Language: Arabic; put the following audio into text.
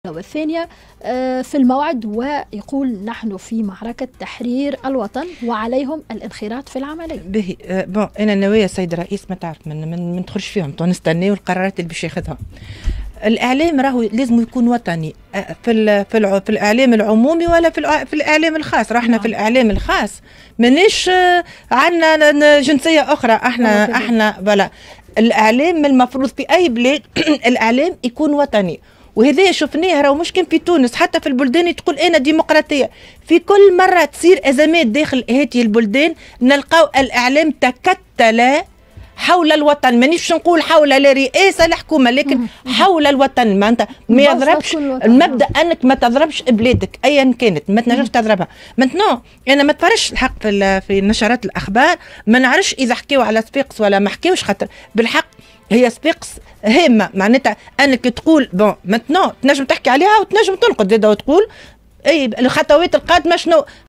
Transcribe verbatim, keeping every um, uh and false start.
والثانية في الموعد، ويقول نحن في معركة تحرير الوطن وعليهم الانخراط في العملية. به بون أنا ناوية سيد الرئيس ما تعرف من من, من تخرج فيهم نستناو القرارات اللي باش ياخذها. الإعلام راهو لازم يكون وطني في ال في, ال في الإعلام العمومي ولا في, في الإعلام الخاص. راحنا نعم. في الإعلام الخاص مانيش عندنا جنسية أخرى، احنا احنا بلا الإعلام المفروض في أي بلاد الإعلام يكون وطني، وهذا شفناه راهو مش كان في تونس، حتى في البلدان تقول أنا ديمقراطية. في كل مرة تصير أزمات داخل هذه البلدان نلقاو الإعلام تكتل حول الوطن، مانيش نقول حول لا رئاسه لا حكومه، لكن حول الوطن. ما انت ما يضربش المبدا انك ما تضربش بلادك ايا كانت، ما تنجمش تضربها. متنو انا ما تفرجش الحق في في نشرات الاخبار، ما نعرفش اذا حكيوا على صفاقس ولا ما حكيوش، خاطر بالحق هي صفاقس هامه، معناتها انك تقول بون متنو تنجم تحكي عليها وتنجم تنقد زاده وتقول اي الخطوات القادمه شنو.